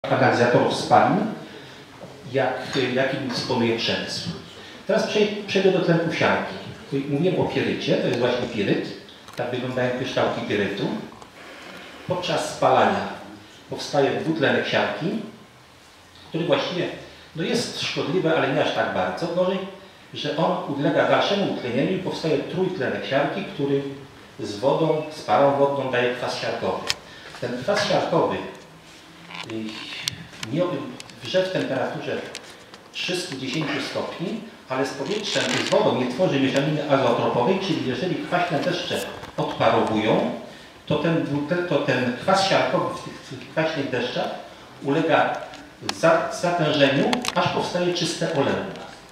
analizatorów spalin, jakim dysponuje przemysł. Teraz przejdę do tlenków siarki. Mówiłem o pirycie, to jest właśnie piryt. Tak wyglądają kryształki pirytu. Podczas spalania powstaje dwutlenek siarki, który właściwie jest szkodliwy, ale nie aż tak bardzo. Gorzej, że on ulega dalszemu utlenieniu i powstaje trójtlenek siarki, który z wodą, z parą wodną daje kwas siarkowy. Ten kwas siarkowy wrze w temperaturze 310 stopni, ale z powietrzem i z wodą nie tworzy mieszaniny azotropowej, czyli jeżeli kwaśne deszcze odparowują, to ten kwas siarkowy w tych kwaśnych deszczach ulega zatężeniu, aż powstaje czyste oleum.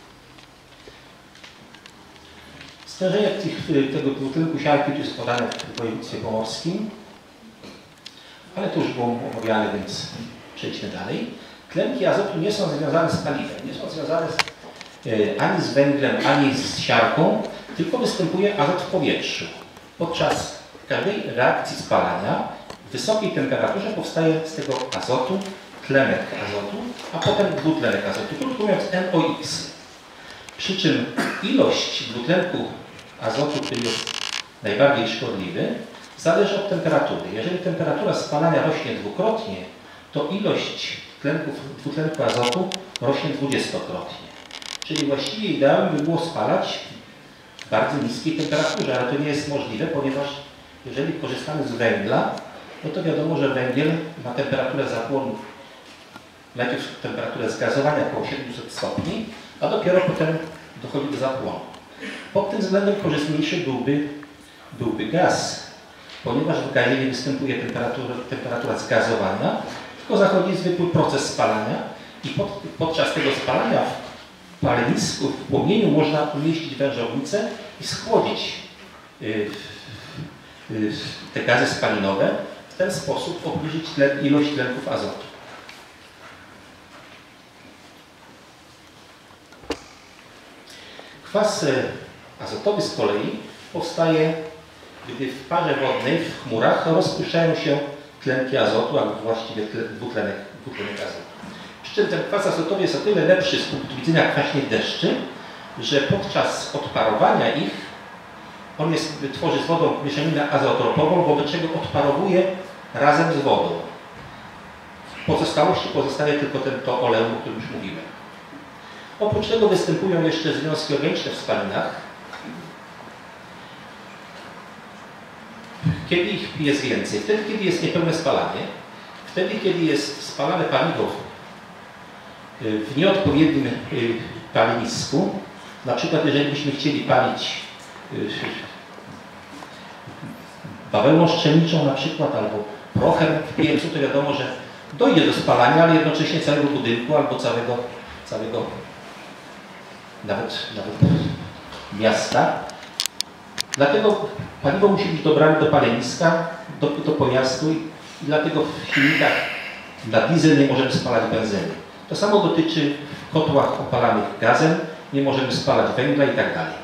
Stężenie tego dwutlenku siarki jest podane w województwie pomorskim, ale to już było omawiane, więc przejdźmy dalej. Tlenki azotu nie są związane z paliwem, nie są związane ani z węglem, ani z siarką, tylko występuje azot w powietrzu. Podczas każdej reakcji spalania w wysokiej temperaturze powstaje z tego azotu tlenek azotu, a potem dwutlenek azotu, krótko mówiąc NOx. Przy czym ilość dwutlenku azotu, który jest najbardziej szkodliwy, zależy od temperatury. Jeżeli temperatura spalania rośnie dwukrotnie, to ilość dwutlenku azotu rośnie 20-krotnie. Czyli właściwie ideałem by było spalać w bardzo niskiej temperaturze, ale to nie jest możliwe, ponieważ jeżeli korzystamy z węgla, no to wiadomo, że węgiel ma temperaturę zapłonu, najpierw temperaturę zgazowania około 700 stopni, a dopiero potem dochodzi do zapłonu. Pod tym względem korzystniejszy byłby gaz, ponieważ w gazie nie występuje temperatura zgazowania, tylko zachodzi zwykły proces spalania i podczas tego spalania w palenisku, w płomieniu można umieścić wężownicę i schłodzić te gazy spalinowe, w ten sposób obniżyć ilość tlenków azotu. Kwas azotowy z kolei powstaje, gdy w parze wodnej, w chmurach rozpuszczają się tlenki azotu, albo właściwie dwutlenek azotu. Przy czym ten kwas azotowy jest o tyle lepszy z punktu widzenia kwaśnych deszczy, że podczas odparowania ich on tworzy z wodą mieszaninę azotropową, wobec czego odparowuje razem z wodą. W pozostałości pozostaje tylko to oleum, o którym już mówiłem. Oprócz tego występują jeszcze związki organiczne w spalinach. Kiedy ich jest więcej? Wtedy, kiedy jest niepełne spalanie. Wtedy, kiedy jest spalane paliwo w nieodpowiednim palenisku. Na przykład, jeżeli byśmy chcieli palić bawełną szczelniczą na przykład, albo prochem w piecu, to wiadomo, że dojdzie do spalania, ale jednocześnie całego budynku albo całego nawet miasta. Dlatego paliwo musi być dobrane do paleniska, do pojazdu i dlatego w silnikach na diesel nie możemy spalać benzyny. To samo dotyczy w kotłach opalanych gazem, nie możemy spalać węgla i tak dalej.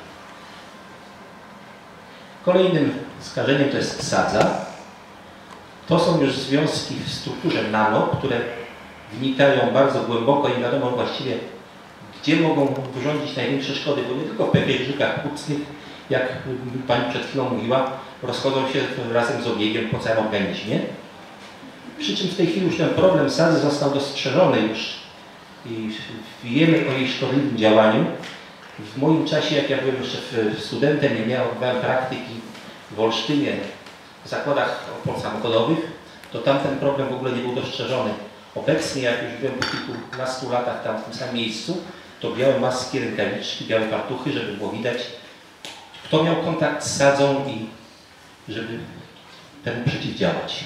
Kolejnym skażeniem to jest sadza. To są już związki w strukturze nano, które wnikają bardzo głęboko i wiadomo właściwie, gdzie mogą wyrządzić największe szkody, bo nie tylko w pęcherzykach płucnych, jak Pani przed chwilą mówiła, rozchodzą się razem z obiegiem po całym organizmie. Przy czym w tej chwili już ten problem sadzy został dostrzeżony już i wiemy o jej szkodliwym działaniu. W moim czasie, jak ja byłem jeszcze studentem i miałem praktyki w Olsztynie, w zakładach opon samochodowych, to tam ten problem w ogóle nie był dostrzeżony. Obecnie, jak już byłem po kilkunastu latach tam w tym samym miejscu, to białe maski, rękawiczki, białe fartuchy, żeby było widać, kto miał kontakt z sadzą i żeby temu przeciwdziałać.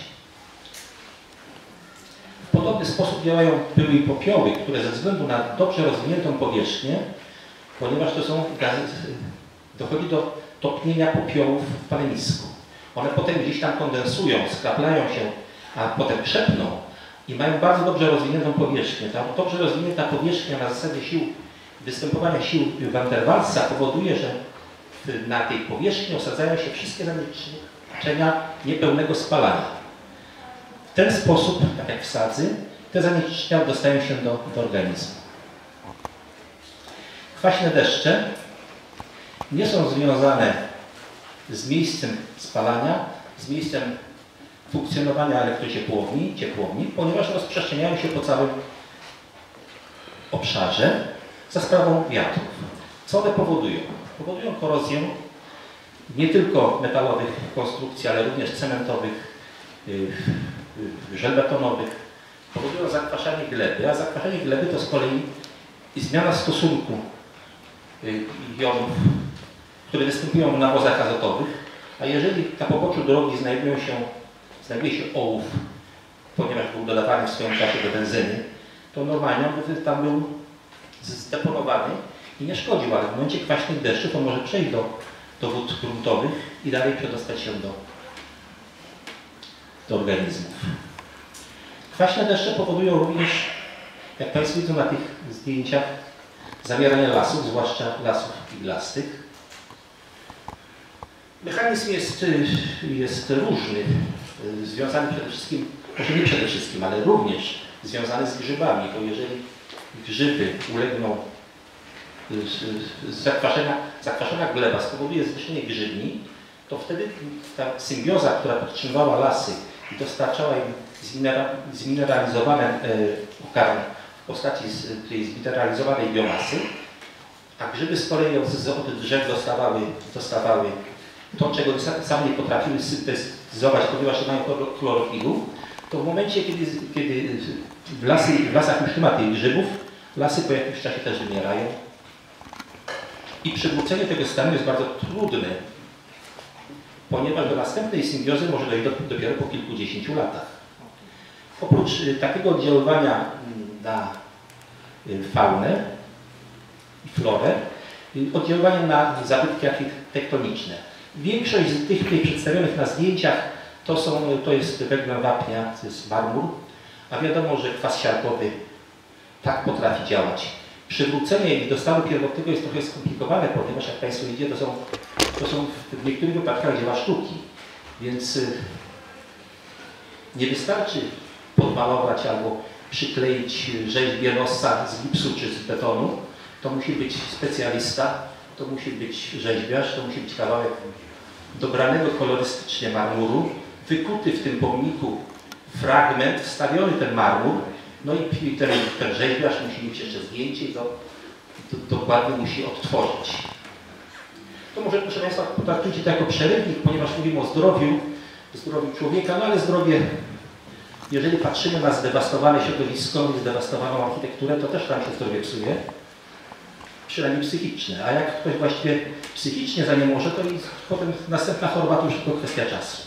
W podobny sposób działają pyły i popioły, które ze względu na dobrze rozwiniętą powierzchnię, ponieważ to są gazy, dochodzi do topnienia popiołów w palenisku. One potem gdzieś tam kondensują, skraplają się, a potem krzepną i mają bardzo dobrze rozwiniętą powierzchnię. Ta dobrze rozwinięta powierzchnia na zasadzie występowania sił Van der Waalsa powoduje, że na tej powierzchni osadzają się wszystkie zanieczyszczenia niepełnego spalania. W ten sposób, tak jak w sadzy, te zanieczyszczenia dostają się do organizmu. Kwaśne deszcze nie są związane z miejscem spalania, z miejscem funkcjonowania elektrociepłowni, ponieważ rozprzestrzeniają się po całym obszarze za sprawą wiatrów. Co one powodują? Powodują korozję nie tylko metalowych konstrukcji, ale również cementowych, żelbetonowych. Powodują zakwaszanie gleby, a zakwaszanie gleby to z kolei zmiana stosunku jonów, które występują w nawozach azotowych, a jeżeli na poboczu drogi znajduje się ołów, ponieważ był dodawany w swoim czasie do benzyny, to normalnie on tam był zdeponowany i nie szkodził, ale w momencie kwaśnych deszczy to może przejść do wód gruntowych i dalej przedostać się do organizmów. Kwaśne deszcze powodują również, jak Państwo widzą na tych zdjęciach, zamieranie lasów, zwłaszcza lasów iglastych. Mechanizm jest różny, związany przede wszystkim, może nie przede wszystkim, ale również związany z grzybami, bo jeżeli grzyby ulegną zakwaszona gleba spowoduje zniszczenie grzybni, to wtedy ta symbioza, która podtrzymywała lasy i dostarczała im zmineralizowane pokarm w postaci tej zmineralizowanej biomasy, a grzyby z kolei od drzew dostawały to, czego same nie potrafiły syntetyzować, ponieważ nie mają chlorofilu, to w momencie, kiedy w lasach już nie ma tych grzybów, lasy po jakimś czasie też wymierają. I przywrócenie tego stanu jest bardzo trudne, ponieważ do następnej symbiozy może dojść dopiero po kilkudziesięciu latach. Oprócz takiego oddziaływania na faunę i florę, oddziaływanie na zabytki architektoniczne. Większość z tych tutaj przedstawionych na zdjęciach to jest węgiel wapnia, to jest marmur, a wiadomo, że kwas siarkowy tak potrafi działać. Przywrócenie ich do stanu pierwotnego jest trochę skomplikowane, ponieważ jak Państwo widzicie, to są w niektórych wypadkach dzieła sztuki, więc nie wystarczy podmalować albo przykleić rzeźbie nosa z gipsu czy z betonu. To musi być specjalista, to musi być rzeźbiarz, to musi być kawałek dobranego kolorystycznie marmuru, wykuty w tym pomniku fragment, wstawiony ten marmur, no i ten rzeźbiarz musi mieć jeszcze zdjęcie i to dokładnie musi odtworzyć. To może, proszę Państwa, potraktujcie to jako przerywnik, ponieważ mówimy o zdrowiu człowieka, no ale zdrowie, jeżeli patrzymy na zdewastowane środowisko, zdewastowaną architekturę, to też tam się zdrowie psuje, przynajmniej psychiczne. A jak ktoś właściwie psychicznie za nie może, to i potem następna choroba to już tylko kwestia czasu.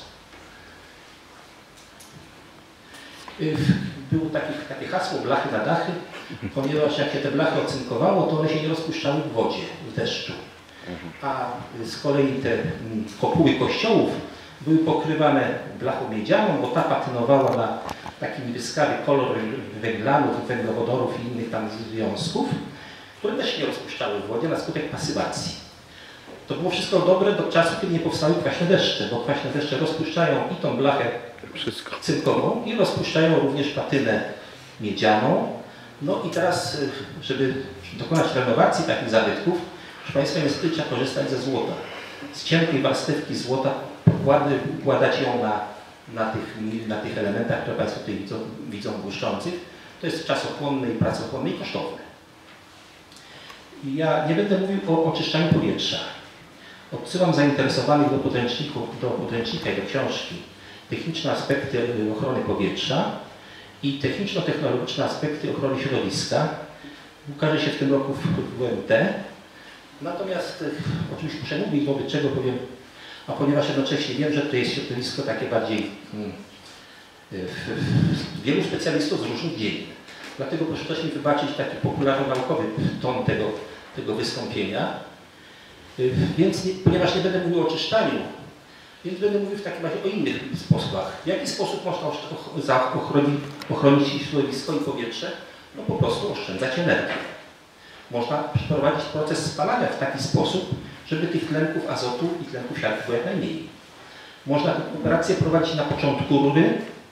Było takie hasło blachy na dachy, ponieważ jak się te blachy ocynkowało, to one się nie rozpuszczały w wodzie, w deszczu. A z kolei te kopuły kościołów były pokrywane blachą miedzianą, bo ta patynowała na taki niebieskawy kolor węglanów, węglowodorów i innych tam związków, które też się nie rozpuszczały w wodzie na skutek pasywacji. To było wszystko dobre do czasu, kiedy nie powstały kwaśne deszcze, bo kwaśne deszcze rozpuszczają i tą blachę cynkową i rozpuszczają również patynę miedzianą. No i teraz, żeby dokonać renowacji takich zabytków, proszę Państwa, niestety trzeba korzystać ze złota. Z cienkiej warstewki złota układać ją na tych elementach, które Państwo tutaj widzą błyszczących. To jest czasochłonne i pracochłonne i kosztowne. Ja nie będę mówił o oczyszczaniu powietrza. Odsyłam zainteresowanych do podręcznika i do książki Techniczne aspekty ochrony powietrza i techniczno-technologiczne aspekty ochrony środowiska. Ukaże się w tym roku w WMT. Natomiast oczywiście muszę mówić, wobec czego powiem, a ponieważ jednocześnie wiem, że to jest środowisko takie bardziej wielu specjalistów z różnych dziedzin. Dlatego proszę też mi wybaczyć taki popularno-naukowy ton tego wystąpienia. Więc ponieważ nie będę mówił o oczyszczaniu, więc będę mówił w takim razie o innych sposobach. W jaki sposób można ochronić środowisko i powietrze? No po prostu oszczędzać energię. Można przeprowadzić proces spalania w taki sposób, żeby tych tlenków azotu i tlenków siarki było jak najmniej. Można tę operację prowadzić na początku rury,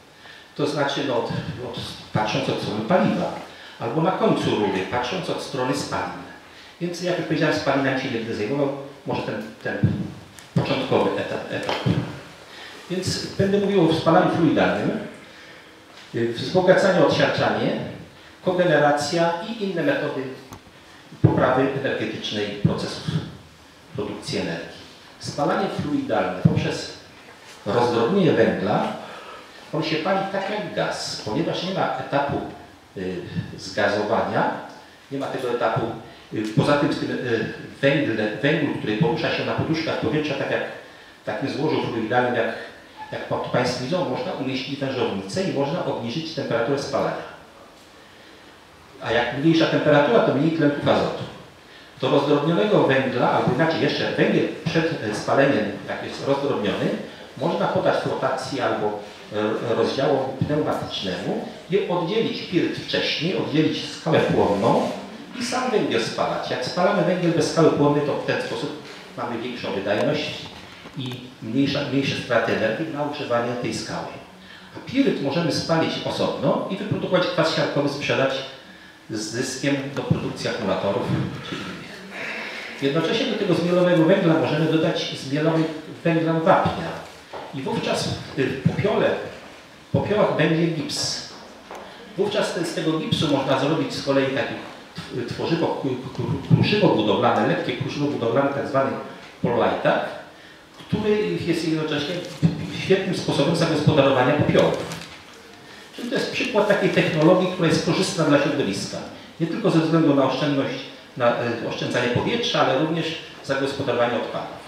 To znaczy, no, patrząc od strony paliwa, albo na końcu rury, patrząc od strony spalin. Więc jak już powiedziałem, spalinami się nie będę zajmował, może ten początkowy etap. Więc będę mówił o spalaniu fluidalnym, wzbogacanie, odsiarczanie, kogeneracja i inne metody poprawy energetycznej procesów produkcji energii. Spalanie fluidalne poprzez rozdrobnienie węgla, on się pali tak jak gaz, ponieważ nie ma etapu zgazowania, nie ma tego etapu, poza tym w tym węglu, który porusza się na poduszkach powietrza, tak jak w takim złożu fluidalnym, jak Państwo widzą, można umieścić wężownicę i można obniżyć temperaturę spalania. A jak mniejsza temperatura, to mniej tlenków azotu. Do rozdrobnionego węgla, albo inaczej jeszcze węgiel przed spaleniem, jak jest rozdrobniony, można podać flotacji albo rozdziałowi pneumatycznemu i oddzielić pirt wcześniej, oddzielić skałę płonną i sam węgiel spalać. Jak spalamy węgiel bez skały płonnej, to w ten sposób mamy większą wydajność i mniejsze straty energii na używanie tej skały. A piryt możemy spalić osobno i wyprodukować kwas siarkowy, sprzedać z zyskiem do produkcji akumulatorów czy innych. Jednocześnie do tego zmielonego węgla możemy dodać zmielony węgla wapnia. I wówczas w popiołach będzie gips. Wówczas z tego gipsu można zrobić z kolei takie kruszywo budowlane, lekkie kruszywo budowlane, tak zwany polajtak, który jest jednocześnie świetnym sposobem zagospodarowania popiołów. Czyli to jest przykład takiej technologii, która jest korzystna dla środowiska. Nie tylko ze względu na oszczędność, na oszczędzanie powietrza, ale również zagospodarowanie odpadów.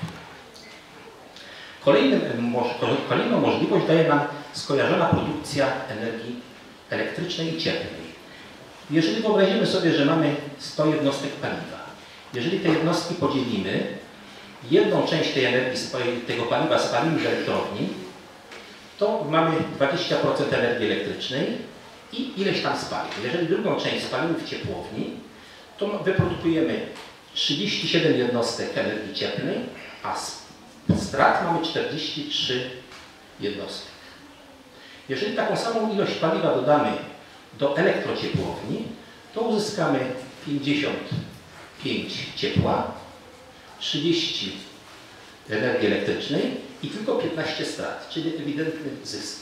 Kolejną możliwość daje nam skojarzona produkcja energii elektrycznej i cieplnej. Jeżeli wyobrazimy sobie, że mamy 100 jednostek paliwa, jeżeli te jednostki podzielimy, jedną część tej energii, tego paliwa spalimy w elektrowni, to mamy 20% energii elektrycznej i ileś tam spalin. Jeżeli drugą część spalimy w ciepłowni, to wyprodukujemy 37 jednostek energii cieplnej, a strat mamy 43 jednostki. Jeżeli taką samą ilość paliwa dodamy do elektrociepłowni, to uzyskamy 55 ciepła, 30 energii elektrycznej i tylko 15 strat, czyli ewidentny zysk.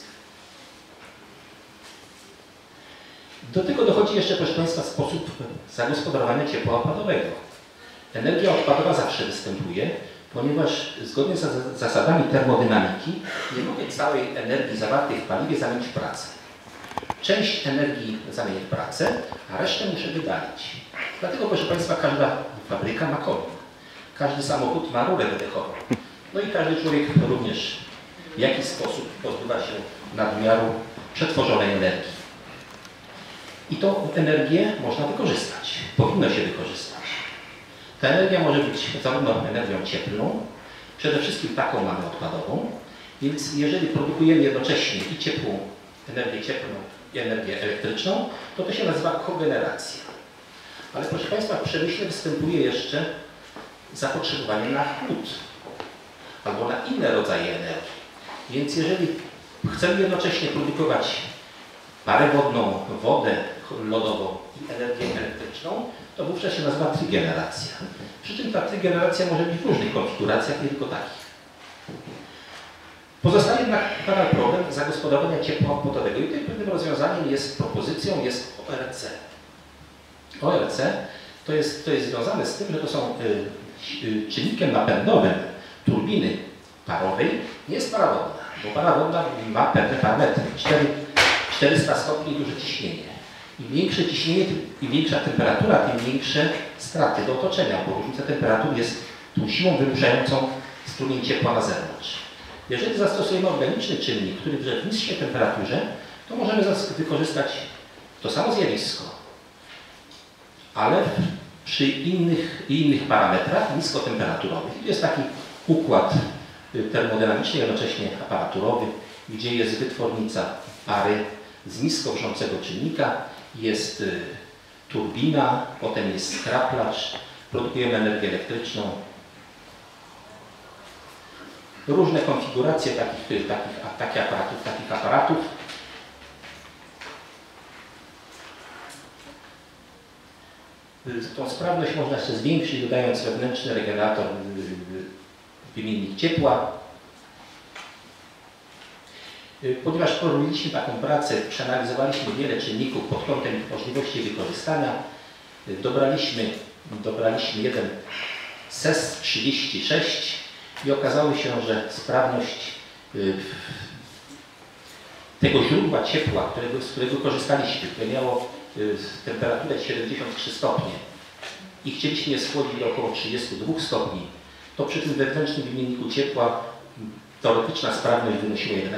Do tego dochodzi jeszcze, proszę Państwa, sposób zagospodarowania ciepła odpadowego. Energia odpadowa zawsze występuje, ponieważ zgodnie z zasadami termodynamiki nie mogę całej energii zawartej w paliwie zamienić w pracę. Część energii zamienię w pracę, a resztę muszę wydalić. Dlatego, proszę Państwa, każda fabryka ma komin. Każdy samochód ma rurę wydechową. No i każdy człowiek również w jakiś sposób pozbywa się nadmiaru przetworzonej energii. I tą energię można wykorzystać. Powinno się wykorzystać. Ta energia może być zarówno energią cieplną, przede wszystkim taką mamy odpadową, więc jeżeli produkujemy jednocześnie i ciepłą, energię cieplną i energię elektryczną, to się nazywa kogeneracja. Ale proszę Państwa, w przemyśle występuje jeszcze zapotrzebowanie na chłód albo na inne rodzaje energii. Więc jeżeli chcemy jednocześnie produkować parę wodną, wodę lodową i energię elektryczną, to wówczas się nazywa trygeneracja. Przy czym ta trygeneracja może być w różnych konfiguracjach, nie tylko takich. Pozostaje jednak nadal problem zagospodarowania ciepła odpadowego i tutaj pewnym rozwiązaniem jest propozycją, jest ORC. ORC to jest związane z tym, że to są czynnikiem napędowym turbiny parowej nie jest para wodna, bo para wodna ma pewne parametry. 400 stopni duże ciśnienie. Im większe ciśnienie, im większa temperatura, tym większe straty do otoczenia, bo różnica temperatur jest tą siłą wyruszającą strumień ciepła na zewnątrz. Jeżeli zastosujemy organiczny czynnik, który drży w niższej temperaturze, to możemy wykorzystać to samo zjawisko, ale przy innych parametrach niskotemperaturowych. Jest taki układ termodynamiczny, jednocześnie aparaturowy, gdzie jest wytwornica pary z nisko wrzącego czynnika, jest turbina, potem jest skraplarz, produkujemy energię elektryczną. Różne konfiguracje takich aparatów Tą sprawność można jeszcze zwiększyć, dodając wewnętrzny regenerator, wymiennik ciepła. Ponieważ prowadziliśmy taką pracę, przeanalizowaliśmy wiele czynników pod kątem możliwości wykorzystania, dobraliśmy jeden SES 36 i okazało się, że sprawność tego źródła ciepła, z którego korzystaliśmy, które miało temperaturę 73 stopnie i chcieliśmy je schłodzić do około 32 stopni, to przy tym wewnętrznym wymienniku ciepła teoretyczna sprawność wynosiła 11,58%.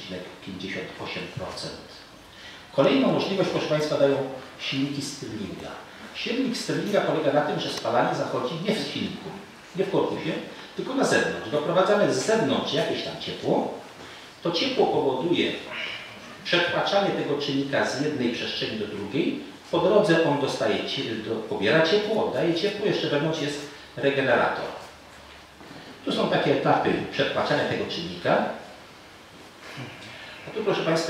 Kolejną możliwość, proszę Państwa, dają silniki Stirlinga. Silnik Stirlinga polega na tym, że spalanie zachodzi nie w silniku, nie w korpusie, tylko na zewnątrz. Doprowadzamy z zewnątrz jakieś tam ciepło. To ciepło powoduje przetłaczanie tego czynnika z jednej przestrzeni do drugiej. Po drodze on pobiera ciepło, oddaje ciepło, jeszcze wewnątrz jest regenerator. Tu są takie etapy przetłaczania tego czynnika. A tu proszę Państwa,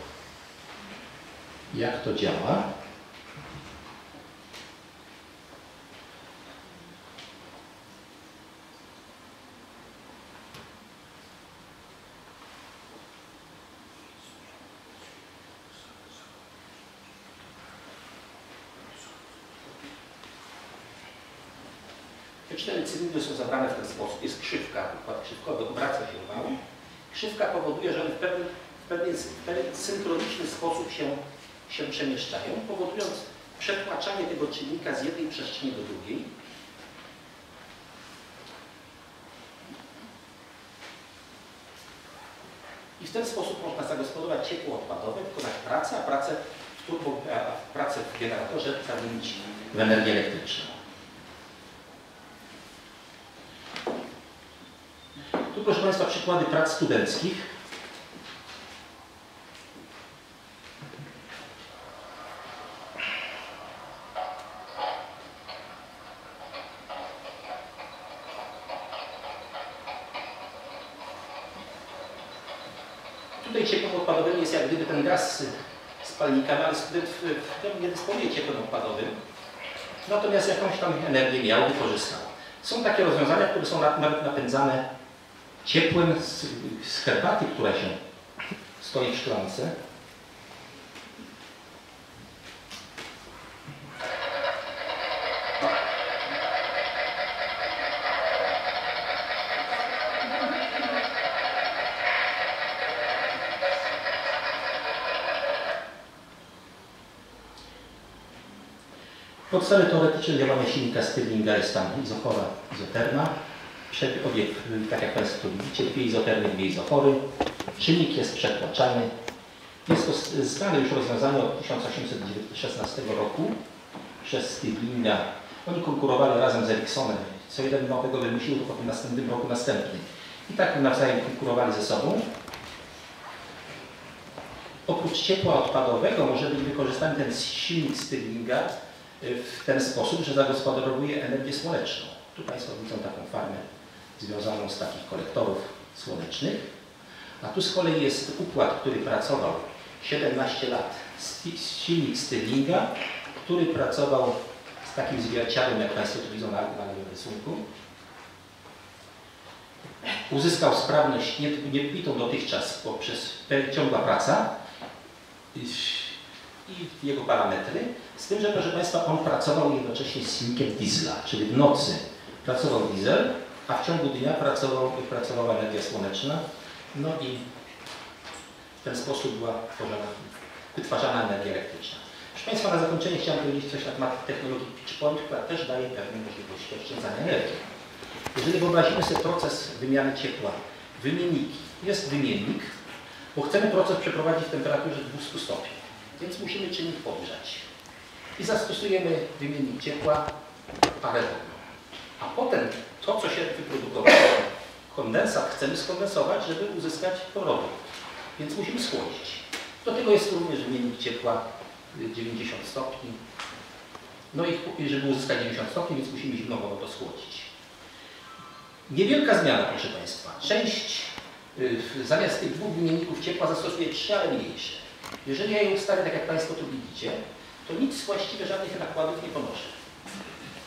jak to działa. Te 4 cylindry są zabrane w ten sposób. Jest krzywka, układ krzywkowy obraca się wał. Krzywka powoduje, że one w pewien synchroniczny sposób się przemieszczają, powodując przetłaczanie tego czynnika z jednej przestrzeni do drugiej. I w ten sposób można zagospodarować ciepło odpadowe, wykonać pracę, a pracę w generatorze zamienić w energię elektryczną. Tu, proszę Państwa, przykłady prac studenckich. Tutaj ciepłem odpadowym jest jak gdyby ten gaz spalnika, ale student nie dysponuje ciepłem odpadowym, natomiast jakąś tam energię miał, wykorzystał. Są takie rozwiązania, które są nawet napędzane ciepłem z herbaty, która się stoi w szklance. Podstawy teoretyczne działania silnika Stirlinga jest tam izofora, izoterma. Obiekt, tak jak Państwo widzicie, 2 izotermy, 2 izofory. Czynnik jest przetłaczany. Jest to znane już rozwiązanie od 1816 roku przez Stirlinga. Oni konkurowali razem z Ericssonem. Co jeden nowego wymyślił, to potem w następnym roku następny. I tak nawzajem konkurowali ze sobą. Oprócz ciepła odpadowego może być wykorzystany ten silnik Stirlinga w ten sposób, że zagospodarowuje energię słoneczną. Tu Państwo widzą taką farmę związaną z takich kolektorów słonecznych. A tu z kolei jest układ, który pracował 17 lat. Silnik Stirlinga, który pracował z takim zwierciadłem, jak Państwo tu widzą na rysunku. Uzyskał sprawność niebitą dotychczas poprzez ciągła praca i jego parametry. Z tym, że proszę Państwa, on pracował jednocześnie z silnikiem diesla, czyli w nocy pracował diesel, a w ciągu dnia pracowała energia słoneczna. No i w ten sposób była wytwarzana energia elektryczna. Proszę Państwa, na zakończenie chciałem powiedzieć coś na temat technologii pitch point, która też daje pewne możliwości oszczędzania energii. Jeżeli wyobrazimy sobie proces wymiany ciepła, wymienniki, jest wymiennik, bo chcemy proces przeprowadzić w temperaturze 200 stopni, więc musimy czynnik podgrzać. I zastosujemy wymiennik ciepła, parę wodną. A potem to, co się wyprodukowało, kondensat chcemy skondensować, żeby uzyskać powrotu. Więc musimy schłodzić. Do tego jest również wymiennik ciepła 90 stopni. No i żeby uzyskać 90 stopni, więc musimy zimną wodą to schłodzić. Niewielka zmiana, proszę Państwa. Część zamiast tych 2 wymienników ciepła zastosuje 3, ale mniejsze. Jeżeli ja je ustawię tak, jak Państwo tu widzicie, to nic właściwie żadnych nakładów nie ponoszę.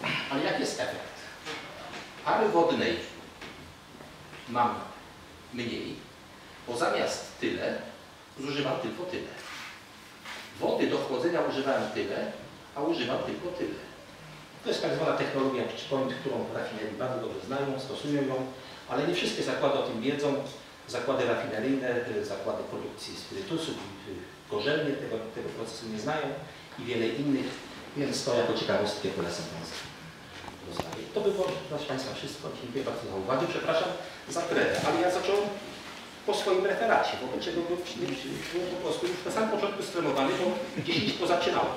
Ale jaki jest efekt? Pary wodnej mam mniej, bo zamiast tyle zużywam tylko tyle. Wody do chłodzenia używałem tyle, a używam tylko tyle. To jest tak zwana technologia pitch point, którą rafinerii bardzo dobrze znają, stosują ją, ale nie wszystkie zakłady o tym wiedzą. Zakłady rafineryjne, zakłady produkcji spirytusów, gorzelnie tego procesu nie znają i wiele innych, więc to jako ciekawostkę polecam Państwu. To by było, proszę Państwa, wszystko. Dziękuję bardzo za uwagę. Przepraszam za tremę, ale ja zacząłem po swoim referacie, wobec czego byłem po prostu już na samym początku stremowany, bo 10 pozaczynałem.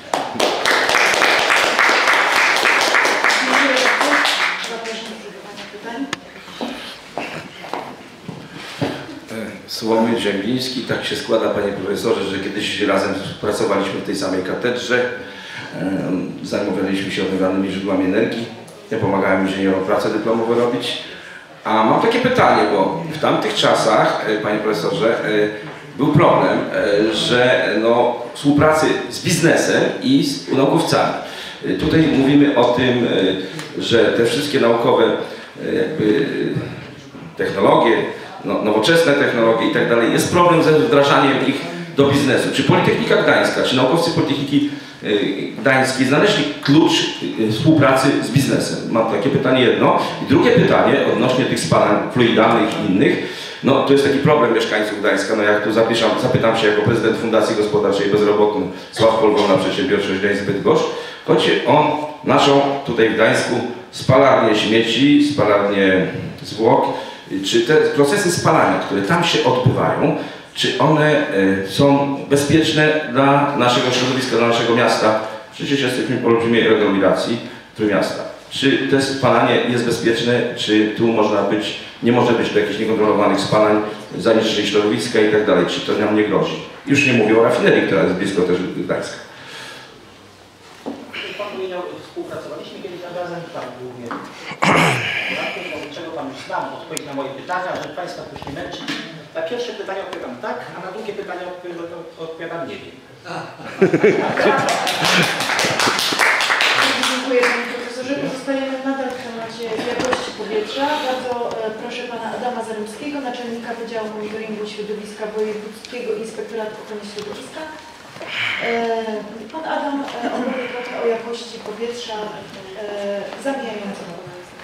Dziękuję bardzo. Zapraszam do zadawania pytań. Słomyj Ziemliński. Tak się składa, panie profesorze, że kiedyś razem pracowaliśmy w tej samej katedrze. Zajmowaliśmy się odnawialnymi źródłami energii. Ja pomagałem inżynierom pracę dyplomową robić. A mam takie pytanie, bo w tamtych czasach, panie profesorze, był problem, że współpracy z biznesem i z naukowcami. Tutaj mówimy o tym, że te wszystkie naukowe technologie, nowoczesne technologie i tak dalej, jest problem ze wdrażaniem ich do biznesu. Czy Politechnika Gdańska, czy naukowcy Politechniki Gdańskiej znaleźli klucz współpracy z biznesem? Mam takie pytanie jedno. I drugie pytanie odnośnie tych spalań fluidalnych i innych. To jest taki problem mieszkańców Gdańska. Jak tu zapytam się jako prezydent Fundacji Gospodarczej Bezrobotnym Sławko Lwowna Przedsiębiorczość Gdańsk Bydgoszcz. Chodzi o naszą tutaj w Gdańsku spalarnię śmieci, spalarnię zwłok. Czy te procesy spalania, które tam się odbywają, czy one są bezpieczne dla naszego środowiska, dla naszego miasta? Przecież jesteśmy po olbrzymiej aglomeracji miasta. Czy to spalanie jest bezpieczne, czy tu nie może być jakichś niekontrolowanych spalań, zanieczyszczeń środowiska i tak dalej, czy to nam nie grozi? Już nie mówię o rafinerii, która jest blisko też Gdańska. Pan powiedział, współpracowaliśmy kiedyś razem, tam głównie czego Pan już znam, odpowiedź na moje pytania, żeby Państwa już nie męczyć. Na pierwsze pytanie odpowiadam tak, a na drugie pytanie odpowiadam nie wiem. Dziękuję panie profesorze. Pozostajemy nadal w temacie jakości powietrza. Bardzo proszę pana Adama Zaremskiego, naczelnika Wydziału Monitoringu Środowiska Wojewódzkiego Inspektoratu Ochrony Środowiska. Pan Adam opowie trochę o jakości powietrza zamijającego.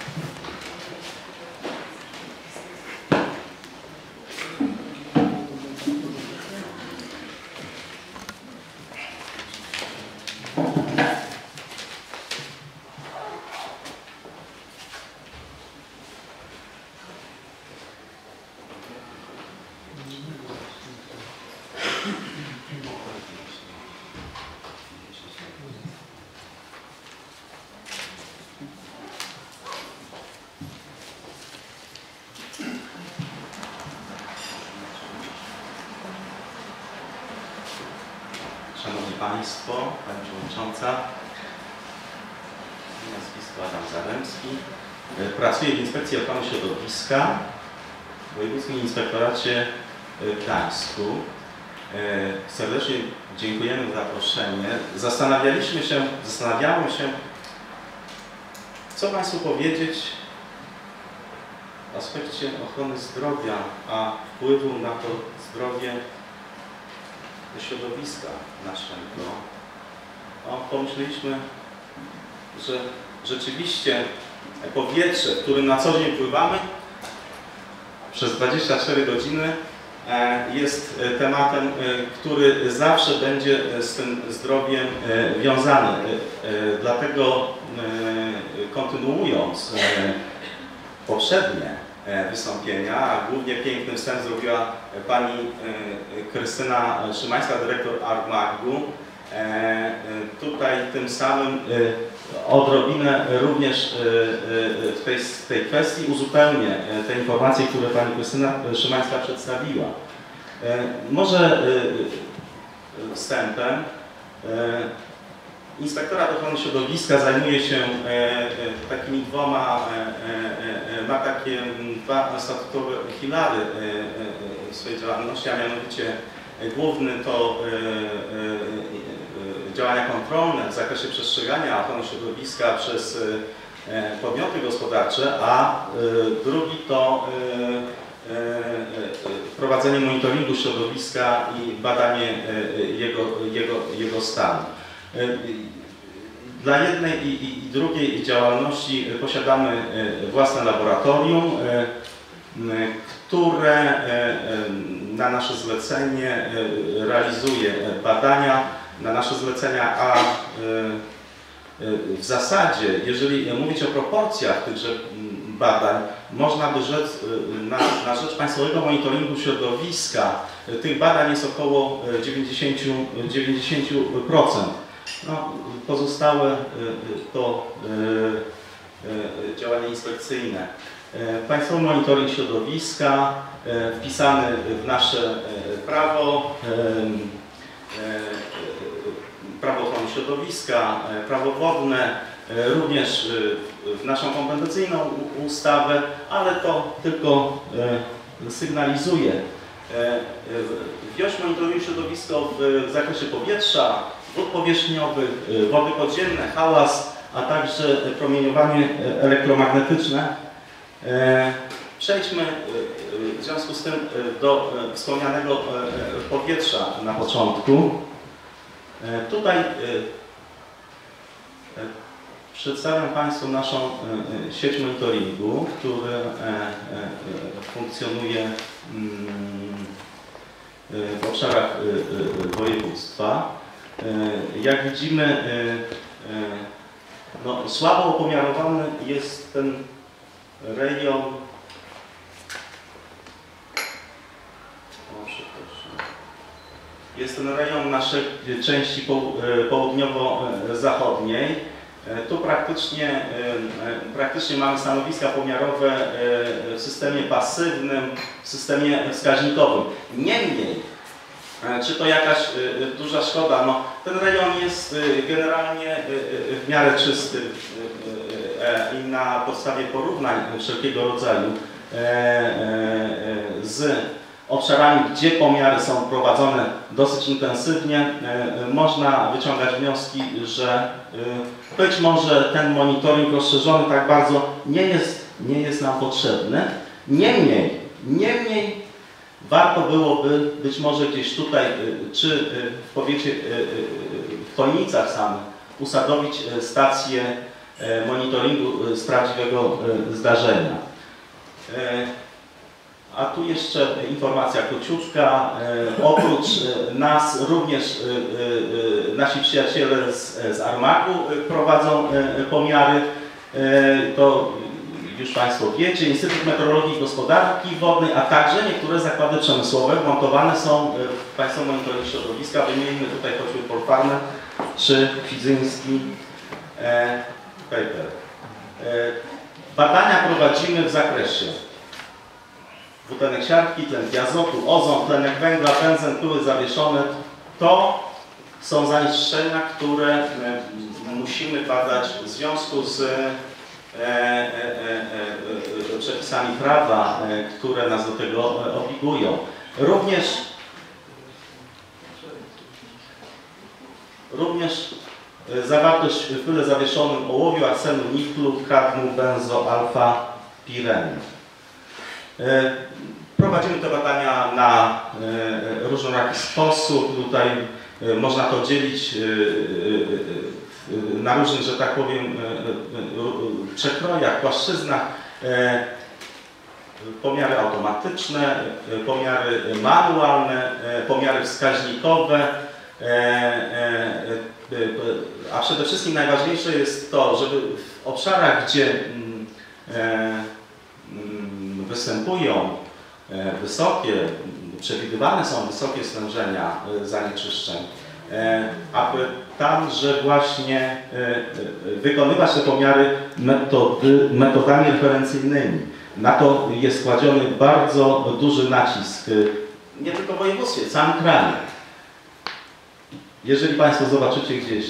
Szanowni Państwo, Pani Przewodnicząca, nazwisko Adam Zaremski. Pracuję w Inspekcji Ochrony Środowiska w Wojewódzkim Inspektoracie w Gdańsku. Serdecznie dziękujemy za zaproszenie. Zastanawiamy się, co Państwu powiedzieć w aspekcie ochrony zdrowia, a wpływu na to zdrowie do środowiska naszego. Pomyśleliśmy, że rzeczywiście powietrze, w którym na co dzień pływamy przez 24 godziny, jest tematem, który zawsze będzie z tym zdrowiem wiązany. Dlatego kontynuując poprzednie wystąpienia, a głównie piękny wstęp zrobiła pani Krystyna Szymańska, dyrektor ARMAG-u. Tutaj tym samym odrobinę również w tej kwestii uzupełnię te informacje, które pani Krystyna Szymańska przedstawiła. Może wstępem. Inspektorat Ochrony Środowiska zajmuje się takimi ma takie dwa statutowe filary swojej działalności, a mianowicie główny to działania kontrolne w zakresie przestrzegania ochrony środowiska przez podmioty gospodarcze, a drugi to prowadzenie monitoringu środowiska i badanie jego stanu. Dla jednej i drugiej działalności posiadamy własne laboratorium, które na nasze zlecenie realizuje badania, na nasze zlecenia, a w zasadzie, jeżeli mówić o proporcjach tychże badań, można by rzec, na rzecz Państwowego Monitoringu Środowiska tych badań jest około 90%. No, pozostałe to działania inspekcyjne. Państwowy Monitoring Środowiska wpisany w nasze prawo, prawo ochrony środowiska, prawo wodne, również w naszą kompetencyjną ustawę, ale to tylko sygnalizuje. Wziąć monitoring środowiska w zakresie powietrza, wód powierzchniowych, wody podziemne, hałas, a także promieniowanie elektromagnetyczne. Przejdźmy w związku z tym do wspomnianego powietrza na początku. Tutaj przedstawiam Państwu naszą sieć monitoringu, który funkcjonuje w obszarach województwa. Jak widzimy, no, słabo opomiarowany jest ten rejon. Jest ten rejon naszej części południowo-zachodniej. Tu praktycznie mamy stanowiska pomiarowe w systemie pasywnym, w systemie wskaźnikowym. Niemniej, czy to jakaś duża szkoda? No, ten rejon jest generalnie w miarę czysty i na podstawie porównań wszelkiego rodzaju z obszarami, gdzie pomiary są prowadzone dosyć intensywnie, można wyciągać wnioski, że być może ten monitoring rozszerzony tak bardzo nie jest nam potrzebny. Niemniej warto byłoby być może gdzieś tutaj, czy w powiecie, w Chojnicach samych usadowić stację monitoringu z prawdziwego zdarzenia. A tu jeszcze informacja króciutka. Oprócz nas również nasi przyjaciele z Armagu prowadzą pomiary. To już Państwo wiecie. Instytut Meteorologii i Gospodarki Wodnej, a także niektóre zakłady przemysłowe montowane są w Państwowym Monitoringu Środowiska. Wymienimy tutaj choćby Polfarmę czy Kwidzyński Paper. Badania prowadzimy w zakresie dwutlenek siarki, tlenki azotu, ozon, tlenek węgla, benzen, pyły zawieszone. To są zanieczyszczenia, które musimy badać w związku z przepisami prawa, które nas do tego obligują. Również zawartość w pyle zawieszonym ołowiu, arsenu, niklu, kadmu, benzo, alfa, pirenu. Prowadzimy te badania na różnoraki sposób. Tutaj można to dzielić na różnych, że tak powiem, przekrojach, płaszczyznach. Pomiary automatyczne, pomiary manualne, pomiary wskaźnikowe. A przede wszystkim najważniejsze jest to, żeby w obszarach, gdzie występują przewidywane są wysokie stężenia zanieczyszczeń, aby tamże właśnie wykonywać te pomiary metodami referencyjnymi. Na to jest kładziony bardzo duży nacisk, nie tylko w województwie, w całym kraju. Jeżeli Państwo zobaczycie gdzieś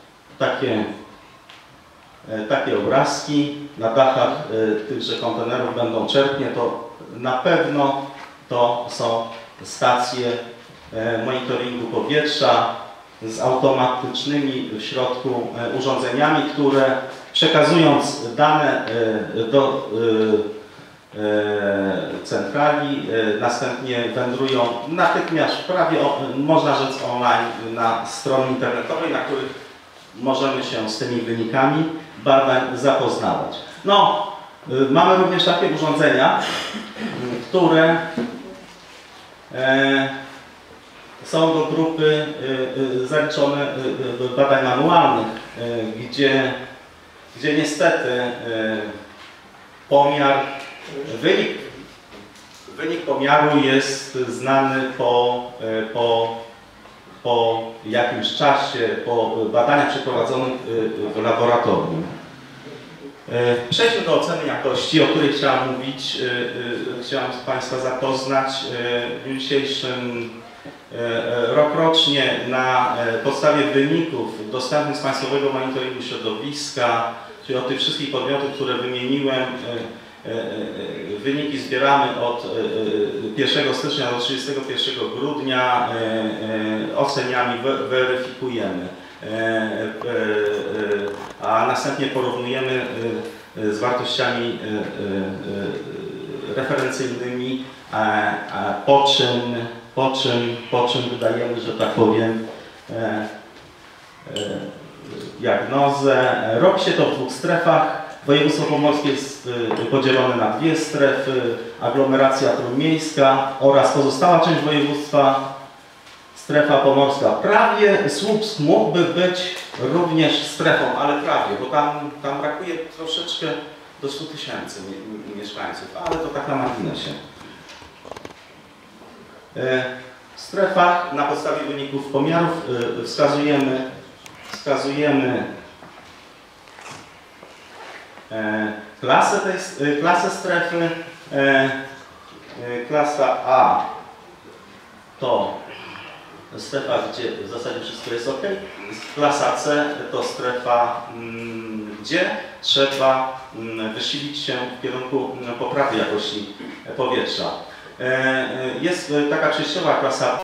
takie obrazki na dachach tychże kontenerów będą czerpnie, to na pewno to są stacje monitoringu powietrza. z automatycznymi w środku urządzeniami, które przekazując dane do centrali, następnie wędrują natychmiast, prawie można rzec online, na strony internetowej, na których możemy się z tymi wynikami badań zapoznawać. No, mamy również takie urządzenia, które są do grupy zaliczone badań manualnych, gdzie niestety pomiar, wynik pomiaru jest znany po jakimś czasie, po badaniach przeprowadzonych w laboratorium. Przejdźmy do oceny jakości, o której chciałem mówić. Chciałem Państwa zapoznać w dniu dzisiejszym. Rokrocznie na podstawie wyników dostępnych z Państwowego Monitoringu Środowiska, czyli od tych wszystkich podmiotów, które wymieniłem, wyniki zbieramy od 1 stycznia do 31 grudnia, oceniamy, weryfikujemy, a następnie porównujemy z wartościami referencyjnymi, po czym wydajemy, że tak powiem, diagnozę. Robi się to w 2 strefach. Województwo pomorskie jest podzielone na 2 strefy, aglomeracja trójmiejska oraz pozostała część województwa, strefa pomorska. Prawie Słupsk mógłby być również strefą, ale prawie, bo tam brakuje troszeczkę do 100 000 mieszkańców, ale to tak na marginesie. W strefach na podstawie wyników pomiarów wskazujemy klasę strefy. Klasa A to strefa, gdzie w zasadzie wszystko jest ok. Klasa C to strefa, gdzie trzeba wysilić się w kierunku poprawy jakości powietrza. Jest taka przejściowa klasa